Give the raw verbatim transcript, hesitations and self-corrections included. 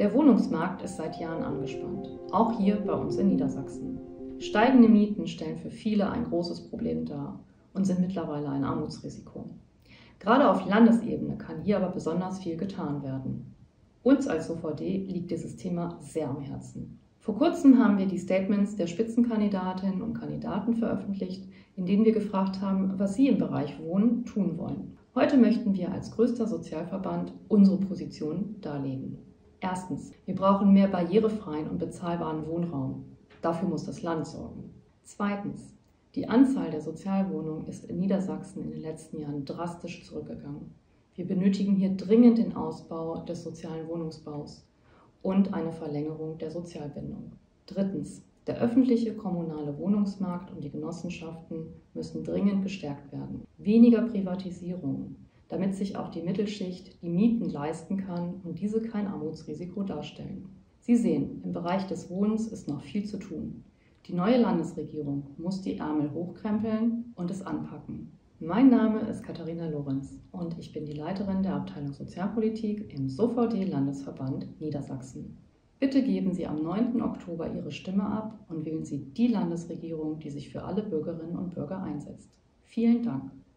Der Wohnungsmarkt ist seit Jahren angespannt, auch hier bei uns in Niedersachsen. Steigende Mieten stellen für viele ein großes Problem dar und sind mittlerweile ein Armutsrisiko. Gerade auf Landesebene kann hier aber besonders viel getan werden. Uns als O V D liegt dieses Thema sehr am Herzen. Vor kurzem haben wir die Statements der Spitzenkandidatinnen und Kandidaten veröffentlicht, in denen wir gefragt haben, was sie im Bereich Wohnen tun wollen. Heute möchten wir als größter Sozialverband unsere Position darlegen. Erstens, wir brauchen mehr barrierefreien und bezahlbaren Wohnraum. Dafür muss das Land sorgen. Zweitens, die Anzahl der Sozialwohnungen ist in Niedersachsen in den letzten Jahren drastisch zurückgegangen. Wir benötigen hier dringend den Ausbau des sozialen Wohnungsbaus und eine Verlängerung der Sozialbindung. Drittens, der öffentliche kommunale Wohnungsmarkt und die Genossenschaften müssen dringend gestärkt werden. Weniger Privatisierung, damit sich auch die Mittelschicht die Mieten leisten kann und diese kein Armutsrisiko darstellen. Sie sehen, im Bereich des Wohnens ist noch viel zu tun. Die neue Landesregierung muss die Ärmel hochkrempeln und es anpacken. Mein Name ist Katharina Lorenz und ich bin die Leiterin der Abteilung Sozialpolitik im S O V D-Landesverband Niedersachsen. Bitte geben Sie am neunten Oktober Ihre Stimme ab und wählen Sie die Landesregierung, die sich für alle Bürgerinnen und Bürger einsetzt. Vielen Dank.